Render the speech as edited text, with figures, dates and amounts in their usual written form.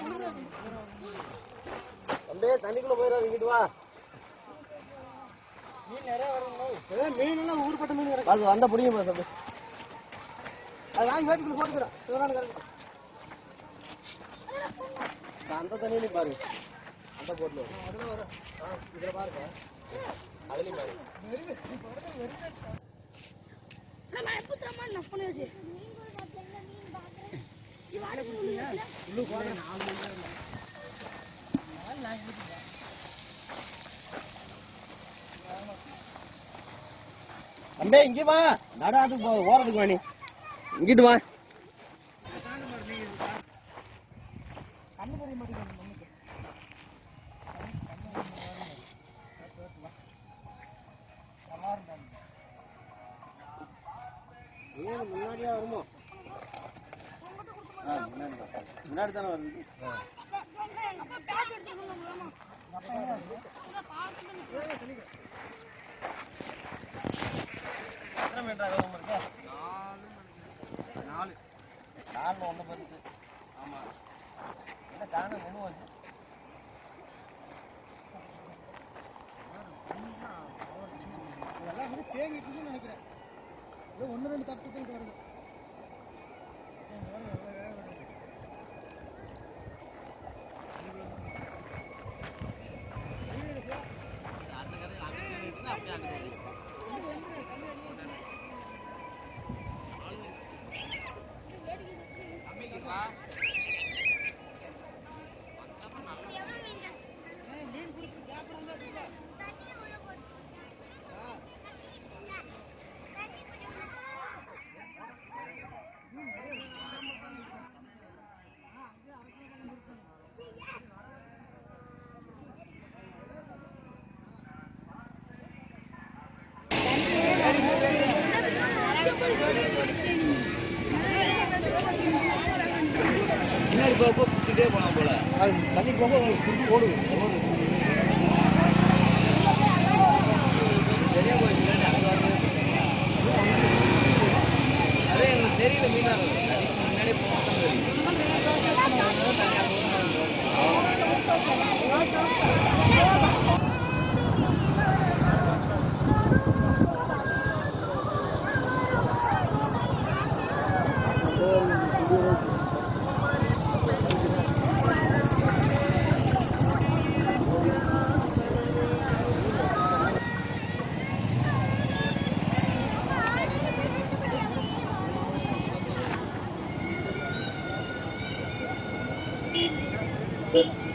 தம்பி தண்ணிக்குள்ள போயிடாது, இங்கிட்டு வா. மீன் நிறைய வரணும். மீன் எல்லாம் ஊர்பட்ட மீன் இருக்கு. அது வந்த புடிங்க தம்பி. அது வாங்கி வேட்டுக்குள்ள போட்டுக்கிறேன். அந்த தண்ணியிலையும் பாருங்க, அந்த போட்ல அதுல வரும். இதுல பாருங்க, அதுலயும் பாருங்க. அம்பே இங்க வா, நடாது ஓரத்துக்கு வாணி, இங்கிட்டு வா. முன்னாடியா வருமோ? முன்னாடி தானே வருது. எத்தனை மீட்டர் அகலம் இருக்கு? 4 4 ஒண்ணு பெருசு. ஆமா, என்ன காண ஒண்ணு வந்து எல்லாம் வந்து தேங்கிட்டு நினைக்கிறேன். ஒன்று 2 தப்பு தூக்கிட்டு வருது. பின்னாடி போக பிடிச்சிட்டே போலாம் போல. தண்ணி போக ஓடுது. சரியா போயிடுச்சு. அதே எனக்கு தெரியல, மீனா முன்னாடி Good.